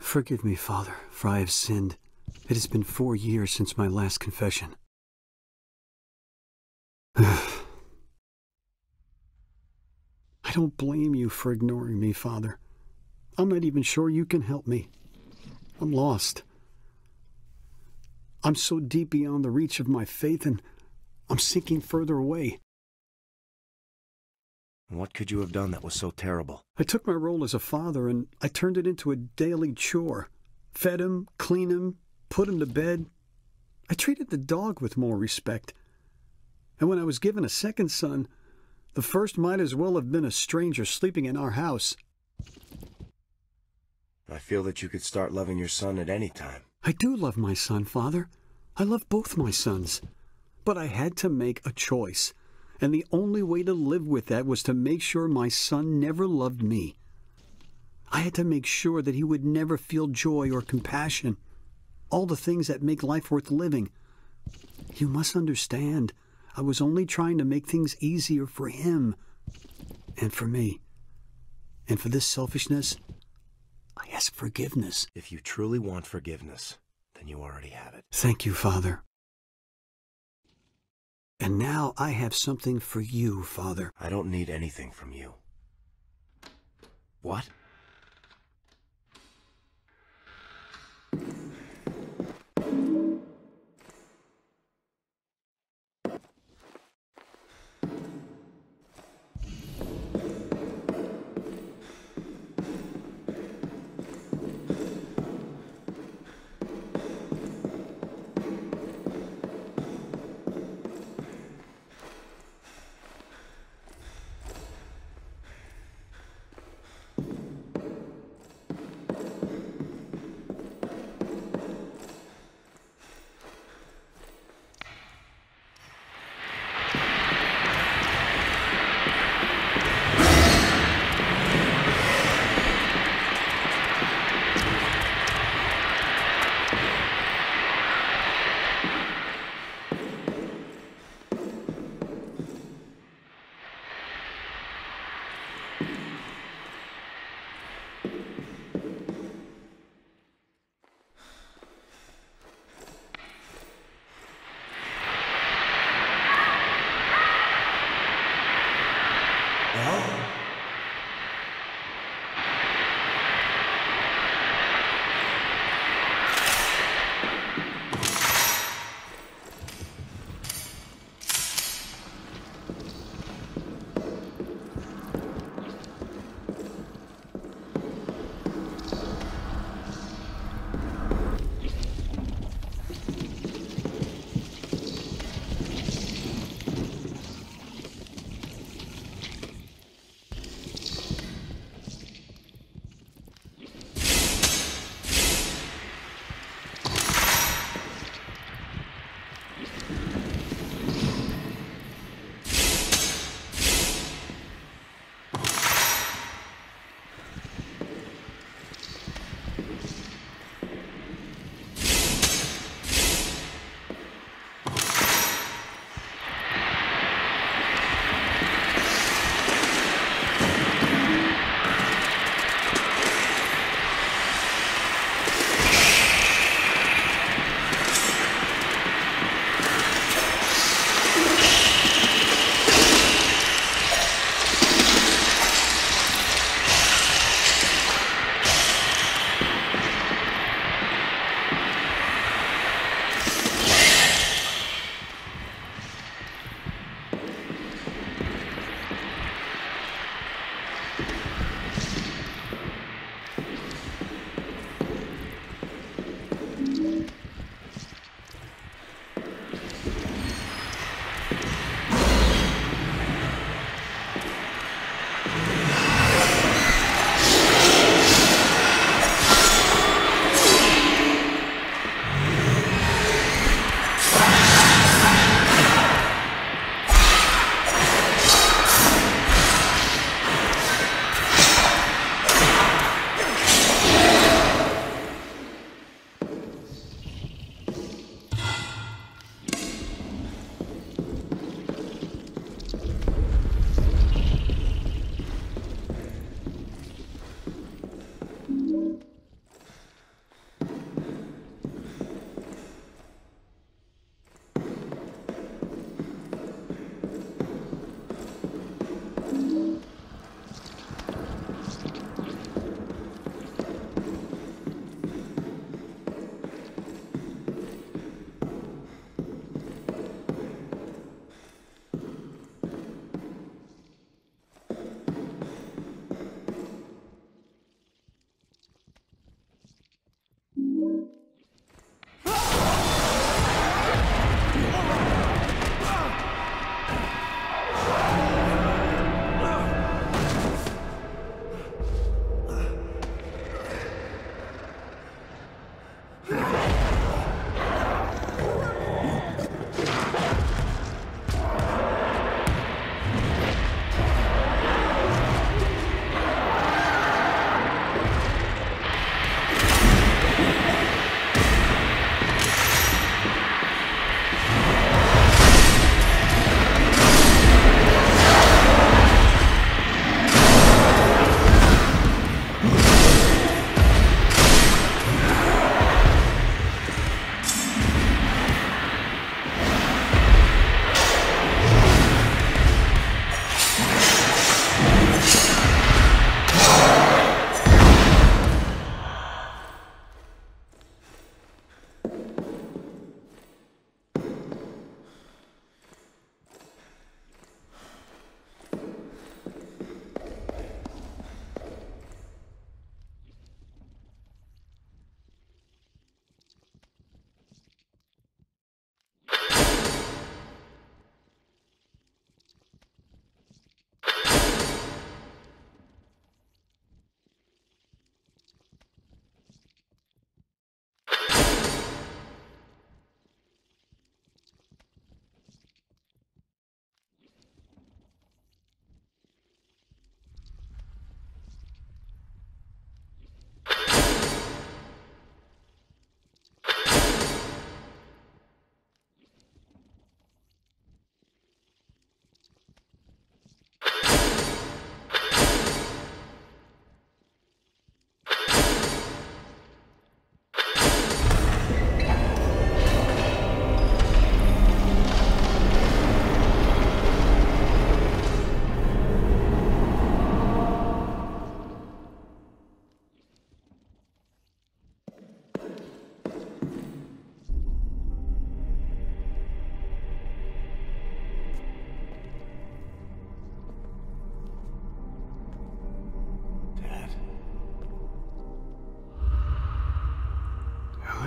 Forgive me, Father, for I have sinned. It has been 4 years since my last confession. I don't blame you for ignoring me, Father. I'm not even sure you can help me. I'm lost. I'm so deep beyond the reach of my faith, and I'm sinking further away. What could you have done that was so terrible? I took my role as a father, and I turned it into a daily chore. Fed him, cleaned him, put him to bed. I treated the dog with more respect. And when I was given a second son, the first might as well have been a stranger sleeping in our house. I feel that you could start loving your son at any time. I do love my son, Father. I love both my sons. But I had to make a choice. And the only way to live with that was to make sure my son never loved me. I had to make sure that he would never feel joy or compassion. All the things that make life worth living. You must understand, I was only trying to make things easier for him. And for me. And for this selfishness, I ask forgiveness. If you truly want forgiveness, then you already have it. Thank you, Father. And now I have something for you, Father. I don't need anything from you. What?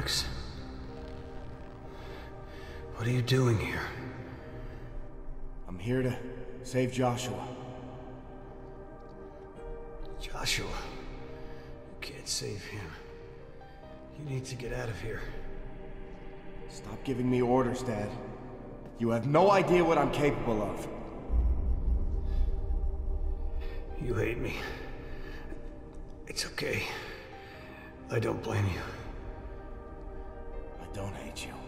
Alex. What are you doing here? I'm here to save Joshua. Joshua? You can't save him. You need to get out of here. Stop giving me orders, Dad. You have no idea what I'm capable of. You hate me. It's okay. I don't blame you. I don't hate you.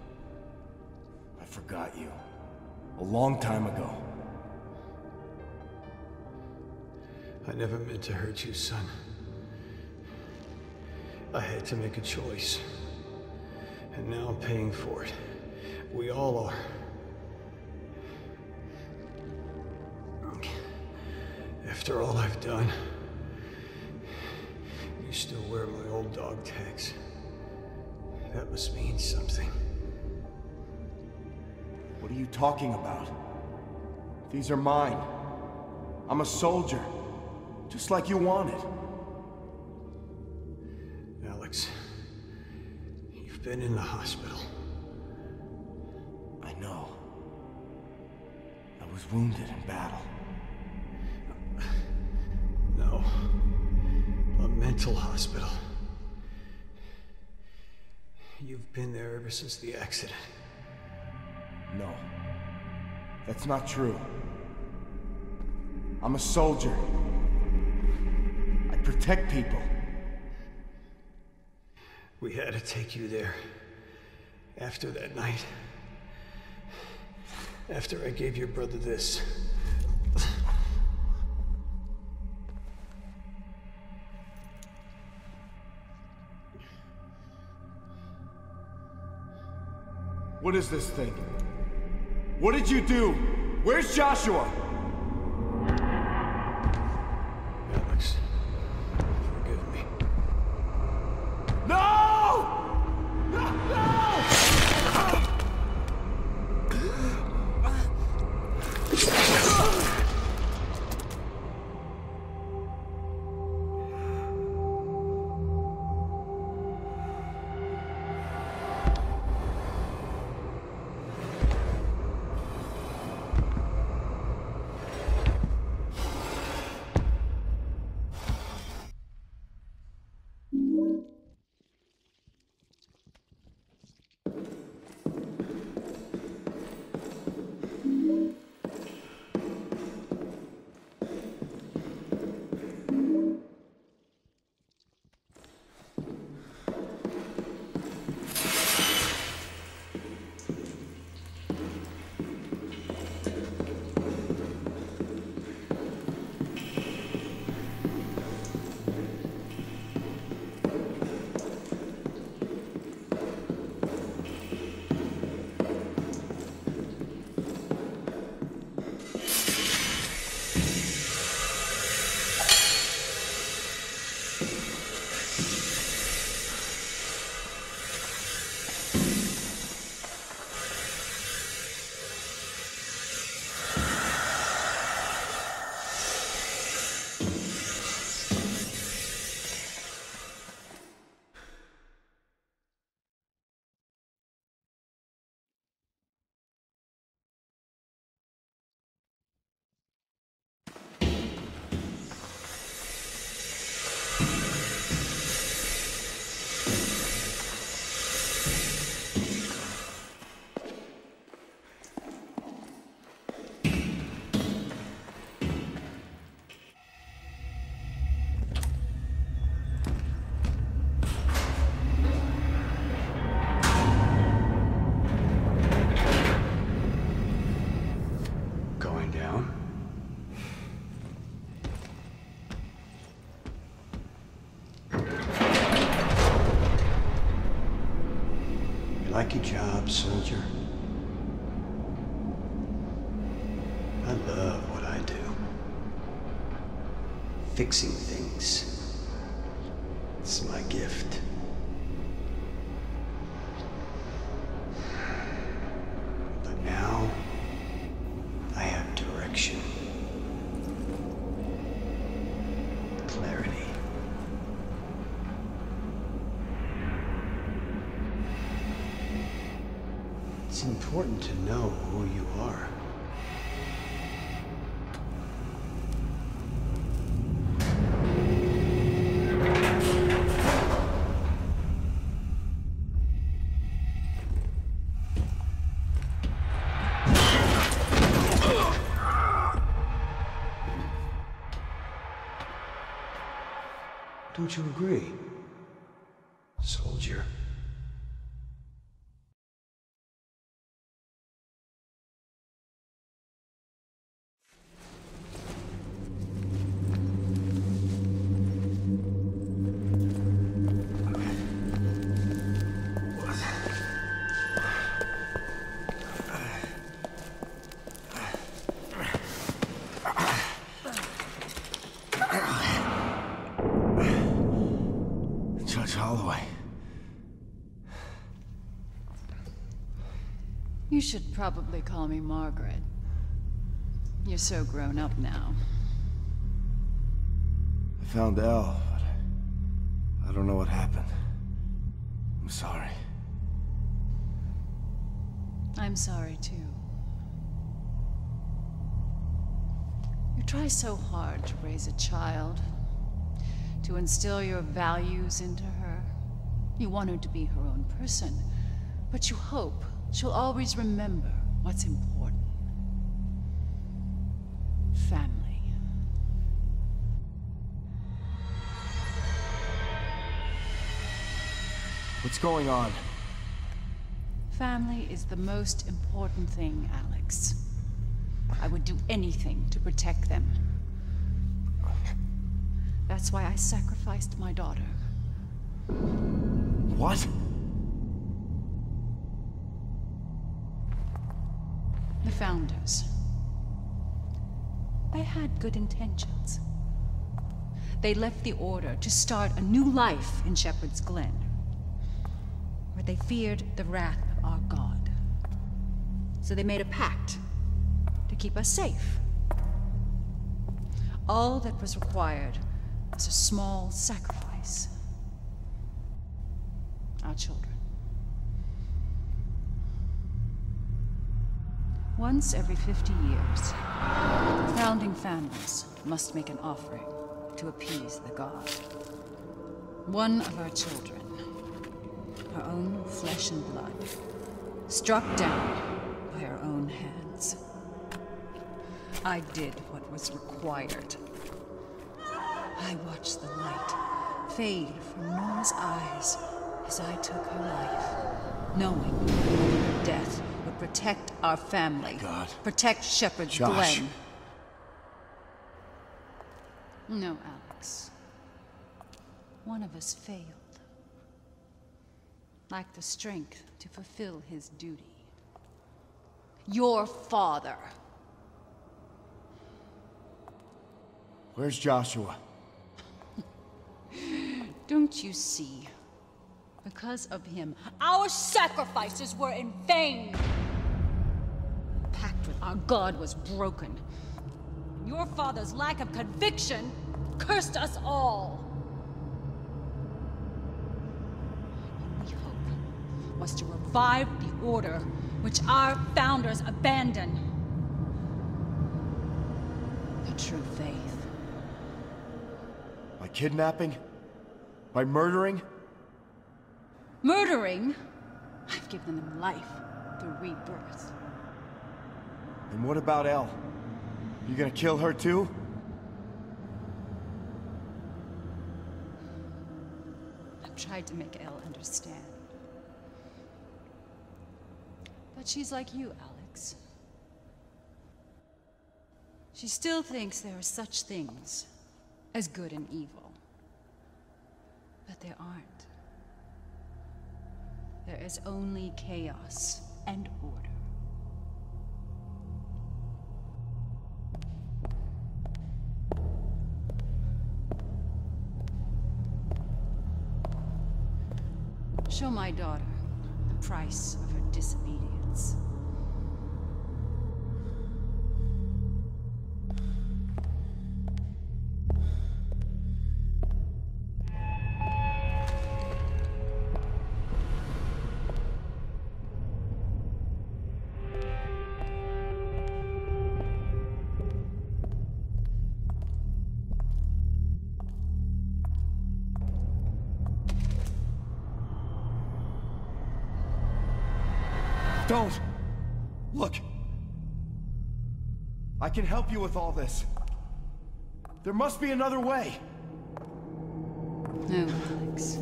I forgot you. A long time ago. I never meant to hurt you, son. I had to make a choice. And now I'm paying for it. We all are. After all I've done, you still wear my old dog tags. That must mean something. What are you talking about? These are mine. I'm a soldier, just like you wanted. Alex, you've been in the hospital. I know. I was wounded in battle. No. A mental hospital. You've been there ever since the accident. No. That's not true. I'm a soldier. I protect people. We had to take you there. After that night. After I gave your brother this. What is this thing? What did you do? Where's Joshua? Alex, forgive me. No! No! Like your job, soldier? I love what I do. Fixing things. It's my gift. But now, I have direction. Clarity. important to know who you are. Don't you agree, soldier? Judge Holloway. You should probably call me Margaret. You're so grown up now. I found Elle, but I don't know what happened. I'm sorry. I'm sorry too. You try so hard to raise a child, to instill your values into her. You want her to be her own person, but you hope she'll always remember what's important. Family. What's going on? Family is the most important thing, Alex. I would do anything to protect them. That's why I sacrificed my daughter. What? The Founders. They had good intentions. They left the Order to start a new life in Shepherd's Glen, where they feared the wrath of our God. So they made a pact to keep us safe. All that was required was a small sacrifice. Our children. Once every 50 years, the founding families must make an offering to appease the god. One of our children, our own flesh and blood, struck down by our own hands. I did what was required. I watched the light fade from Nora's eyes as I took her life, knowing that death would protect our family. God. Protect Shepherd's Josh. Glen. No, Alex. One of us failed. Lacked the strength to fulfill his duty. Your father. Where's Joshua? Don't you see? Because of him, our sacrifices were in vain. The pact with our God was broken. Your father's lack of conviction cursed us all. Our only hope was to revive the Order which our founders abandoned. The true faith. By kidnapping? By murdering? Murdering? I've given them life through rebirth. And what about Elle? You gonna kill her too? I've tried to make Elle understand. But she's like you, Alex. She still thinks there are such things as good and evil. But there aren't. There is only chaos and order. Show my daughter the price of her disobedience. Don't! Look. I can help you with all this. There must be another way. No, Alex.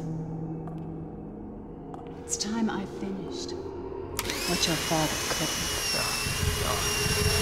It's time I finished what your father couldn't.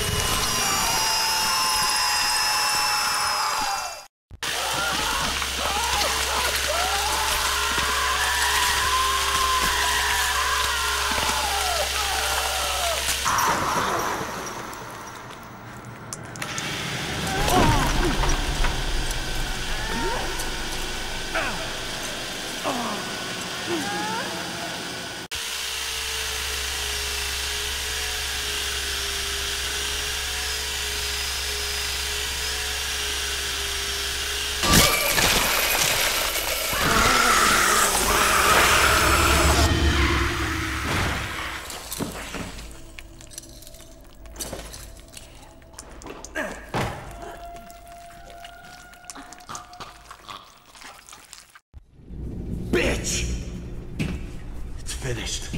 Bitch! It's finished.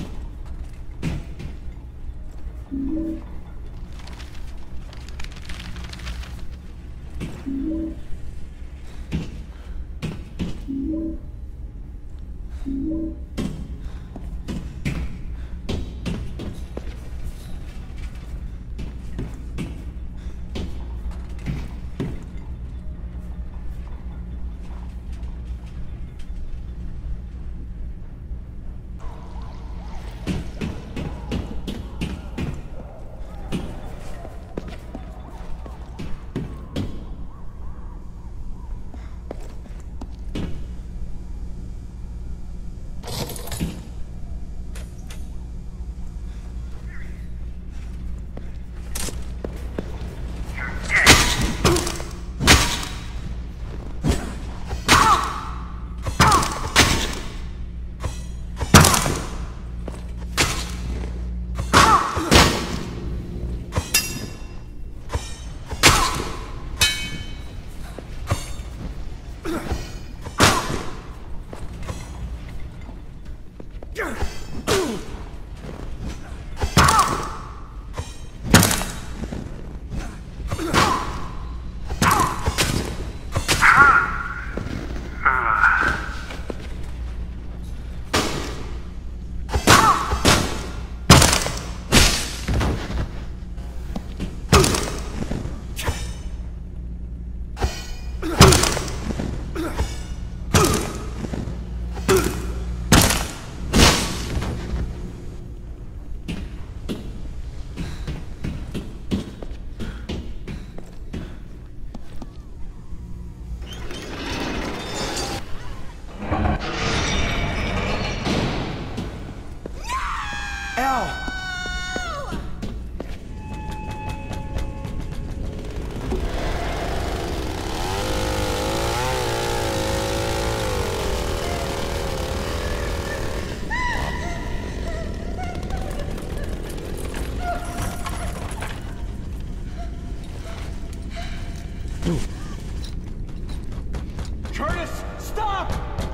Curtis, stop!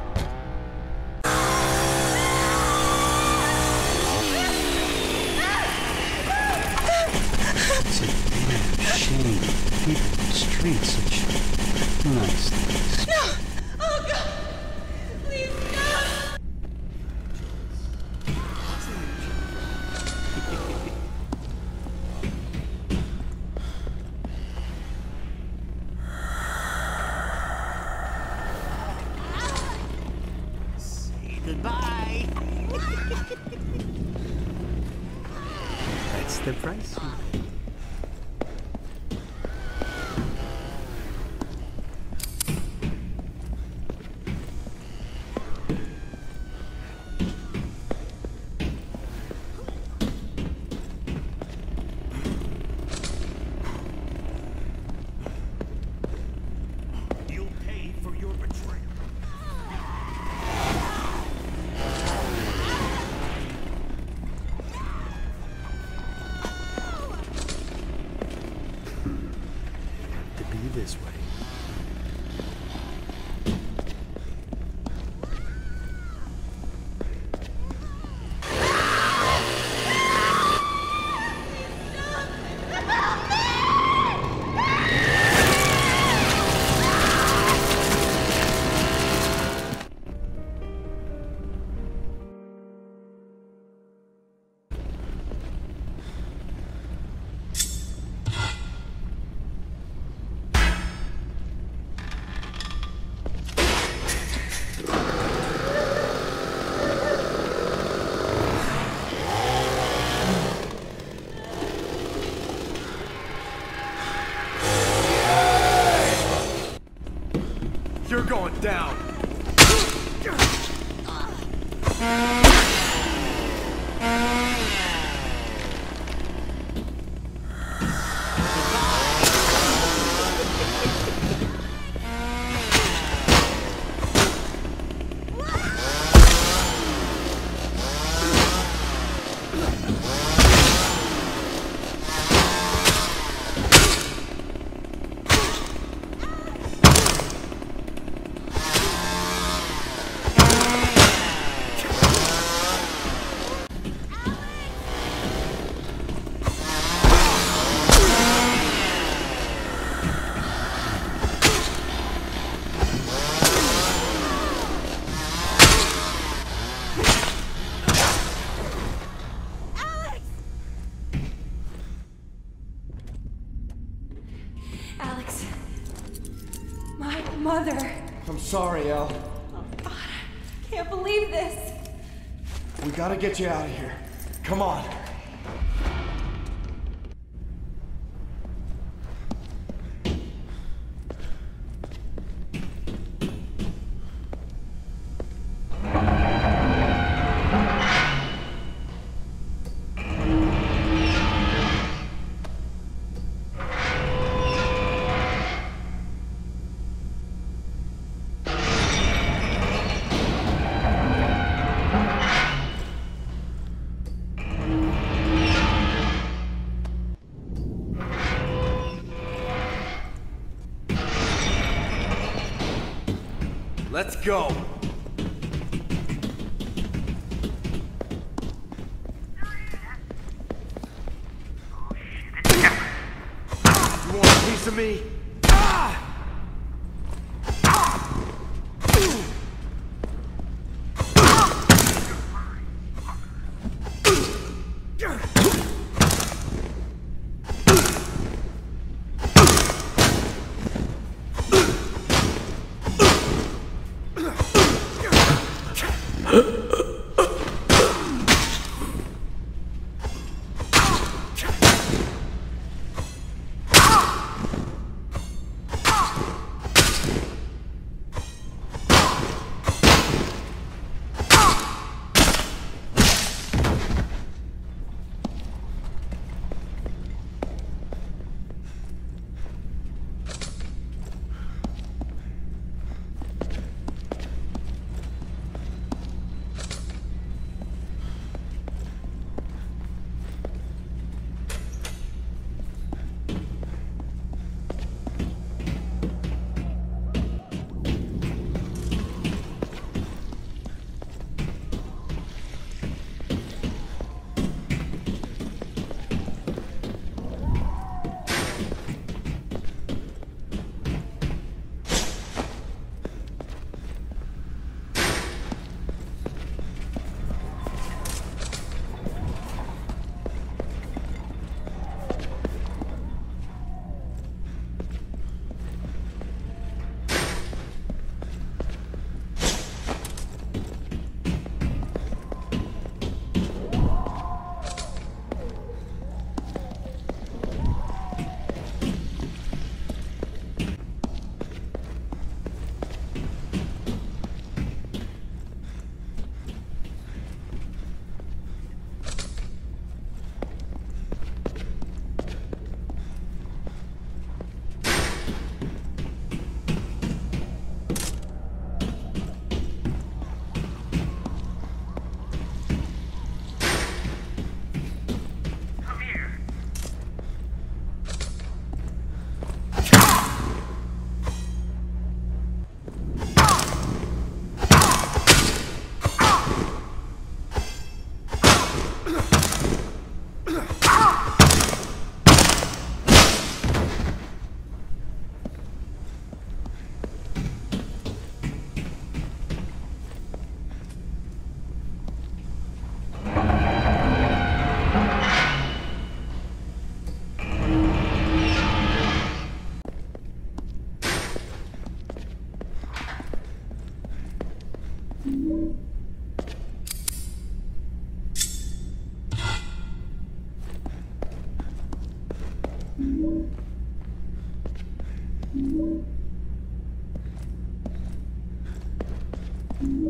It's a damn shame. People in the streets, such nice things. No! Oh, God! Please, no! Goodbye. That's the price. You'll pay for your betrayal. To be this way. down. Alex. My mother. I'm sorry, El. Oh, God. I can't believe this. We gotta get you out of here. Come on. Let's go. You want a piece of me?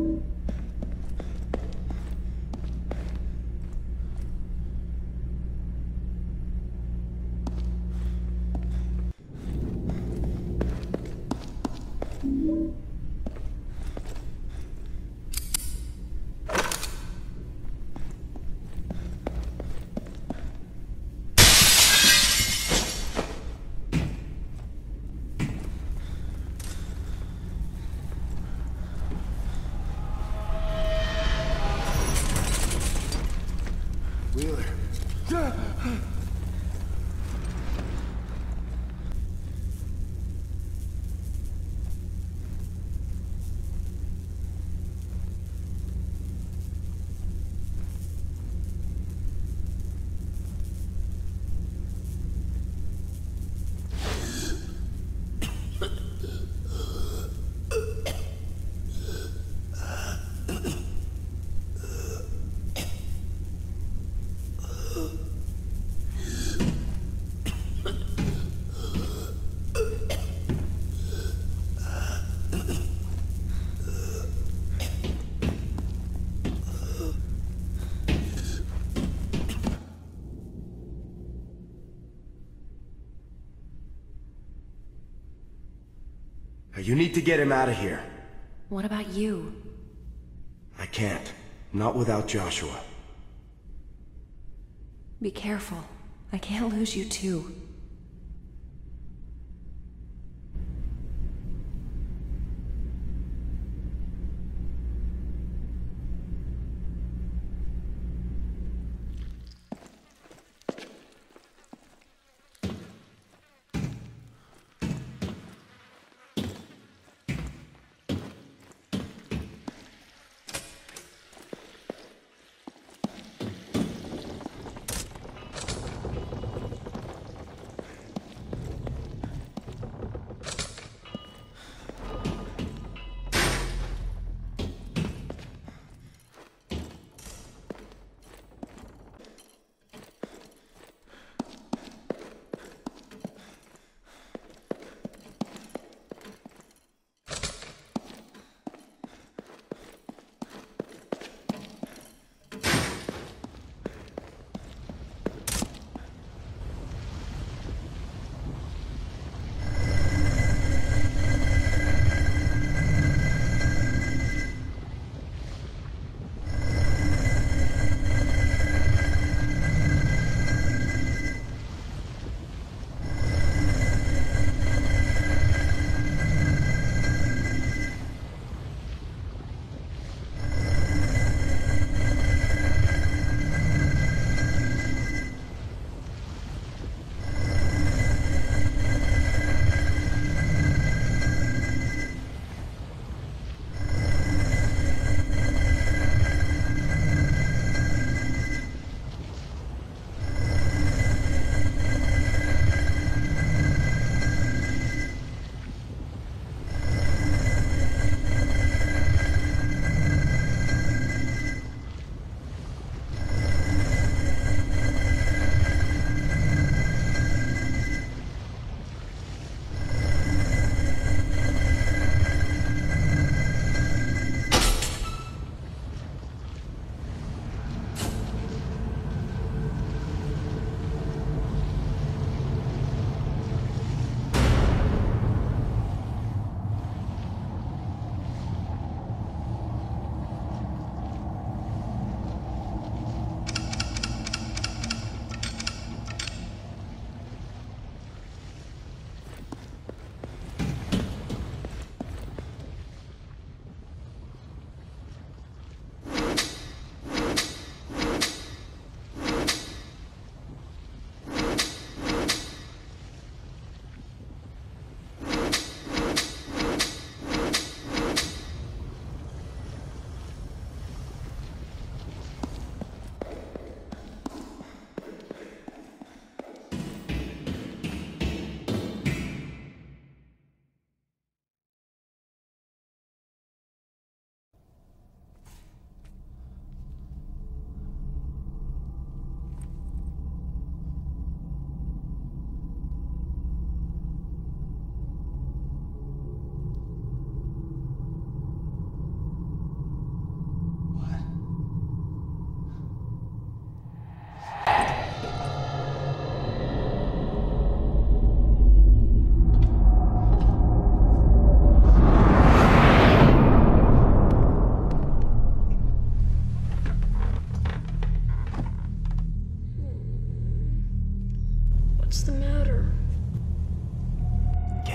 Wheeler. You need to get him out of here. What about you? I can't. Not without Joshua. Be careful. I can't lose you too.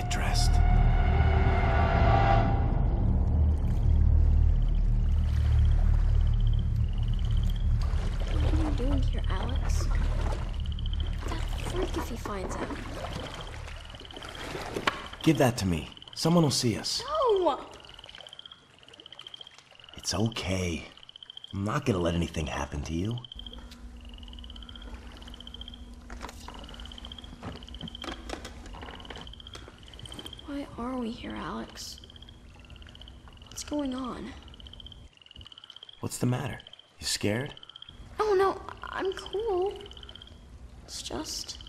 get dressed. What are you doing here, Alex? That freak if he finds out. Give that to me. Someone will see us. No! It's okay. I'm not gonna let anything happen to you. Why are we here, Alex? What's going on? What's the matter? You scared? Oh no, I'm cool. It's just...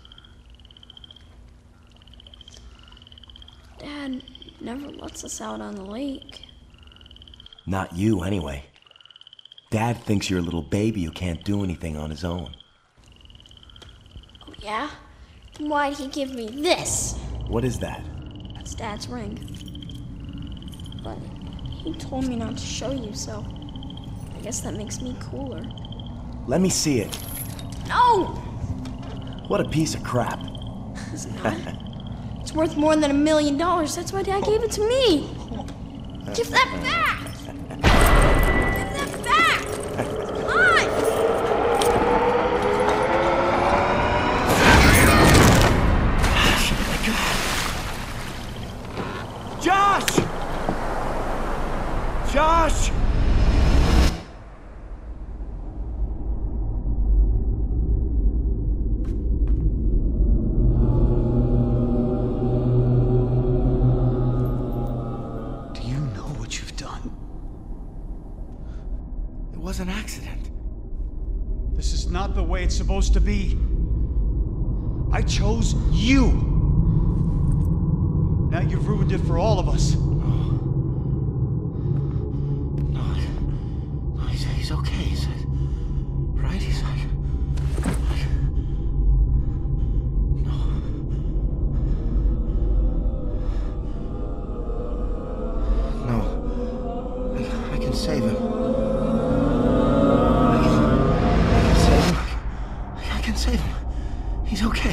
Dad never lets us out on the lake. Not you, anyway. Dad thinks you're a little baby who can't do anything on his own. Oh yeah? Then why'd he give me this? What is that? That's Dad's ring. But he told me not to show you, so I guess that makes me cooler. Let me see it. No! What a piece of crap. It's not. It's worth more than $1 million. That's why Dad gave it to me. Give that back! Give that back! Come on! Josh! Josh! Do you know what you've done? It was an accident. This is not the way it's supposed to be. I chose you. Now you've ruined it for all of us. No, he's okay. He's right. He's like, no. No, I can save him. I can save him. I can save him. He's okay.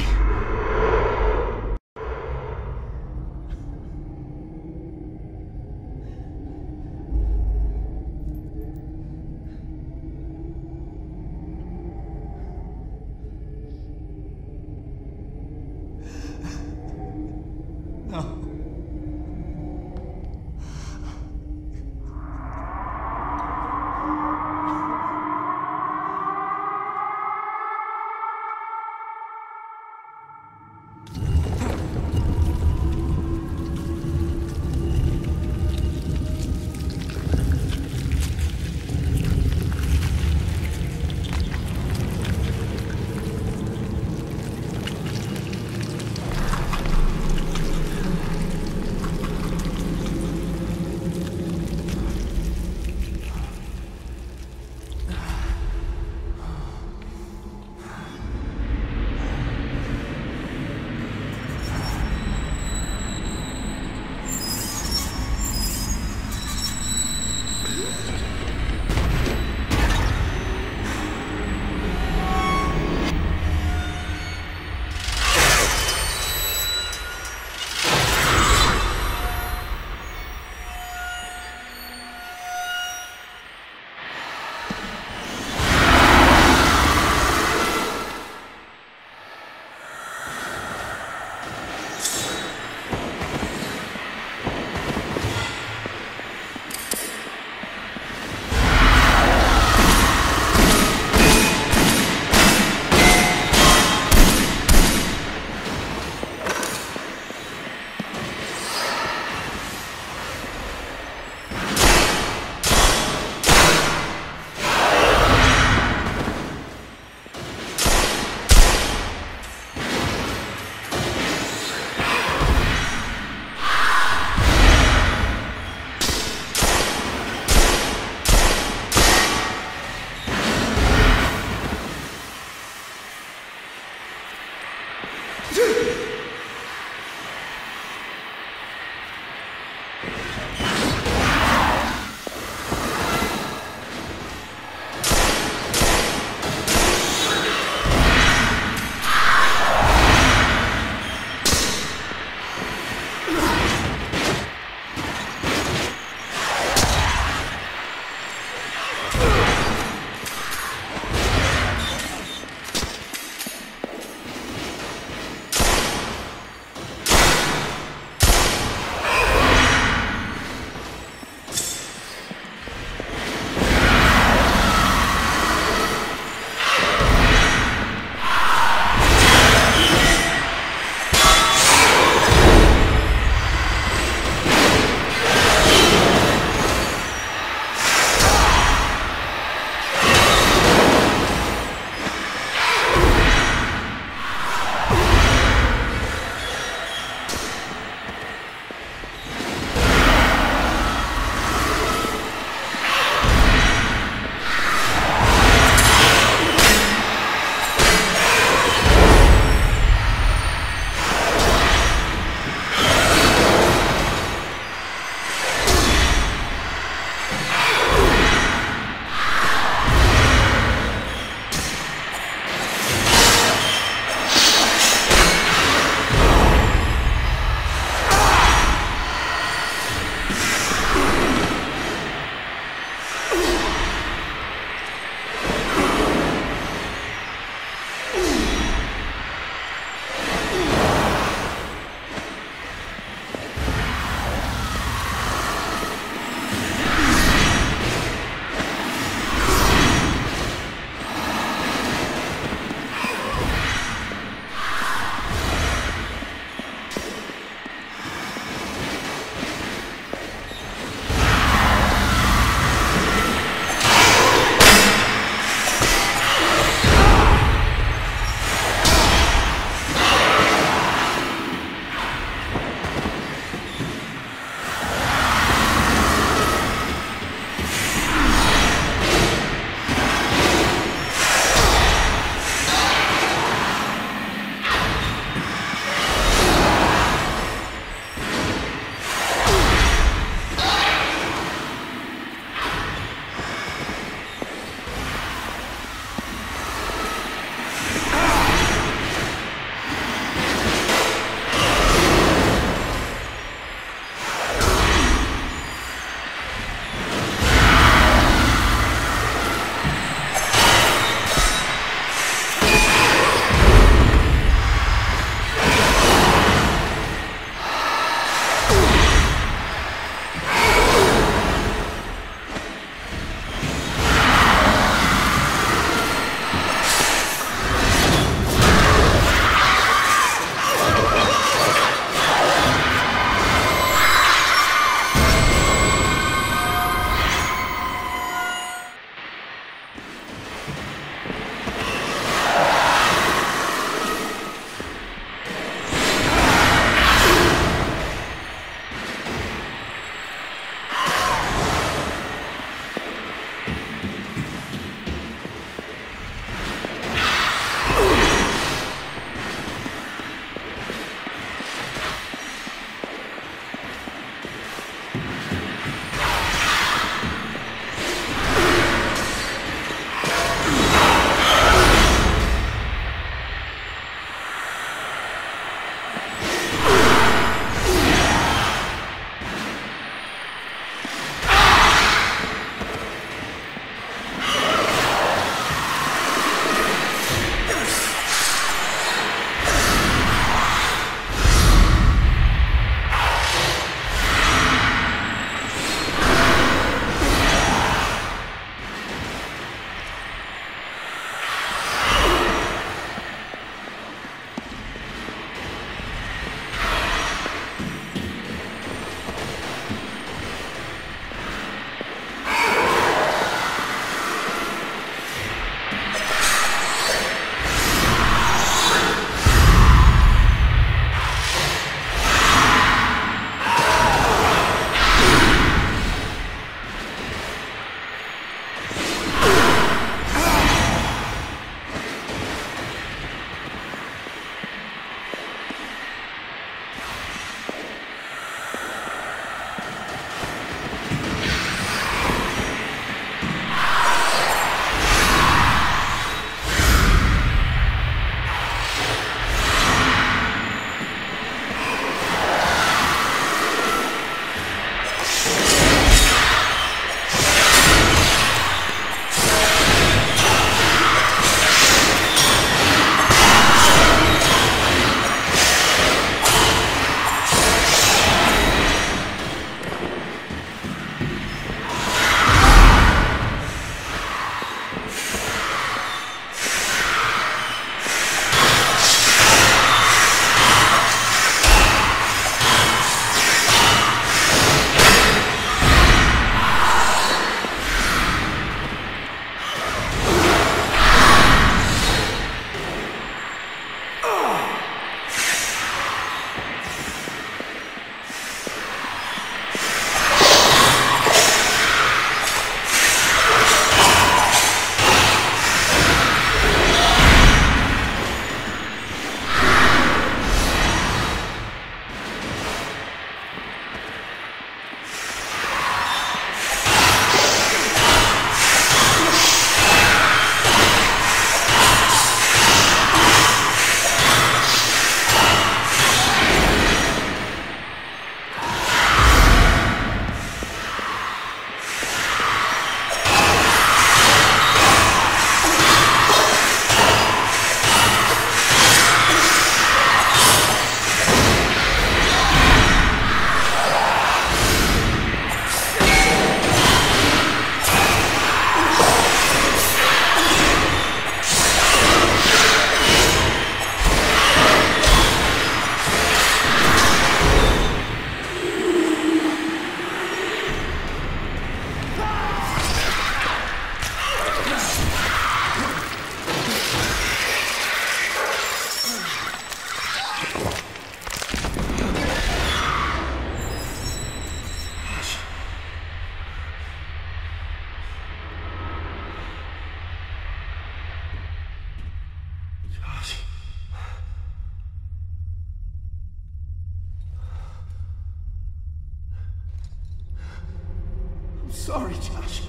sorry, Josh.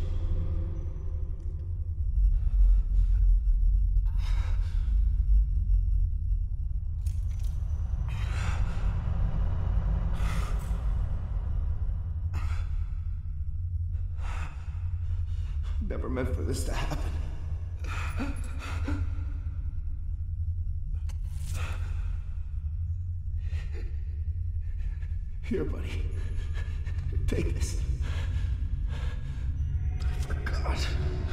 Never meant for this to happen. Here, buddy. Take this. I forgot.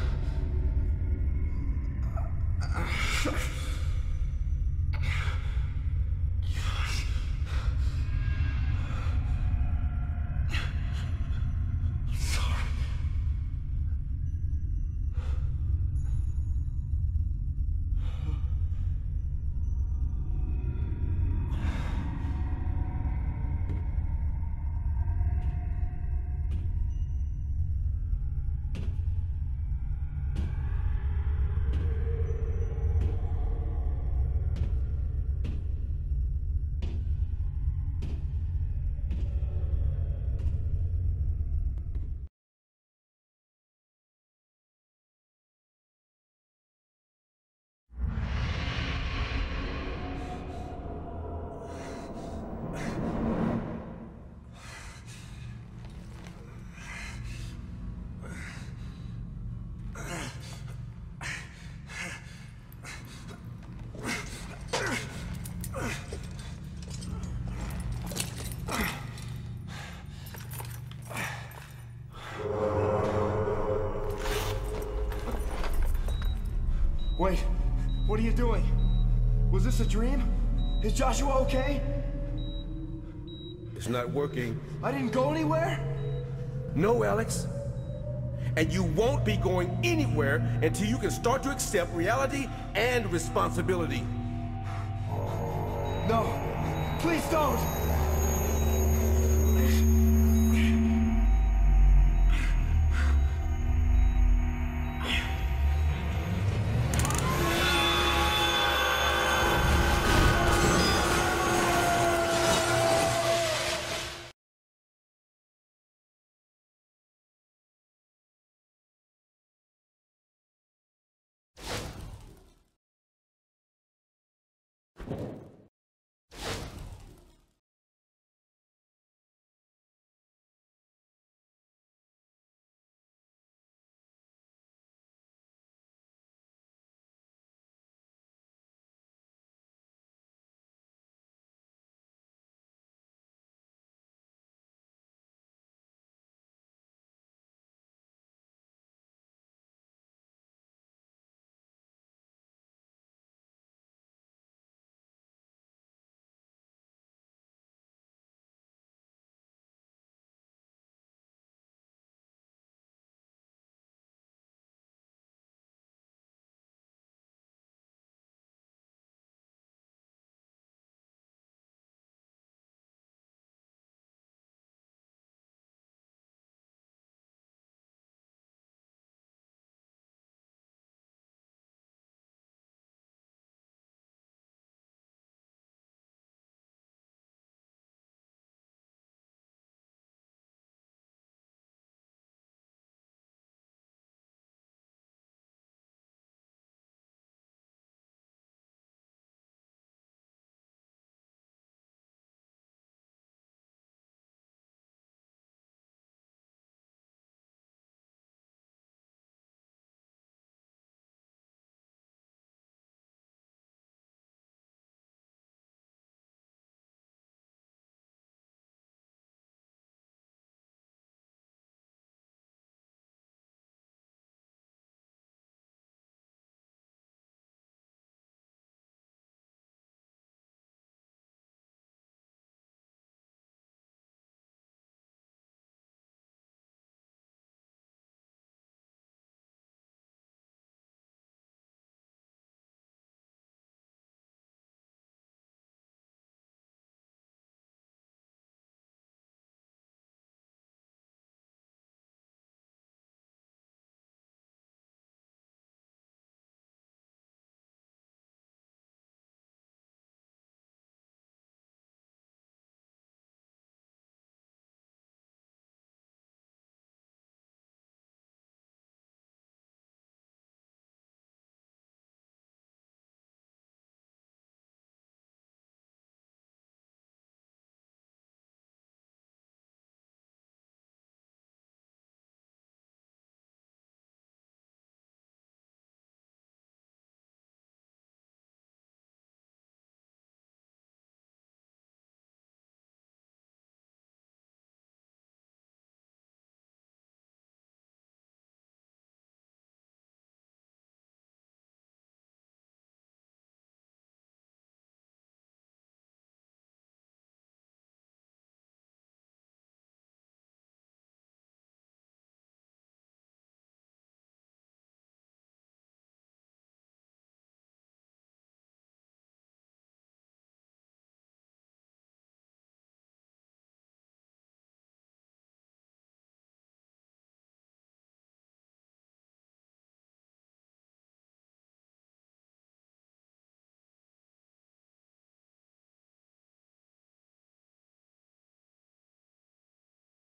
Wait, what are you doing? Was this a dream? Is Joshua okay? It's not working. I didn't go anywhere? No, Alex. And you won't be going anywhere until you can start to accept reality and responsibility. No, please don't!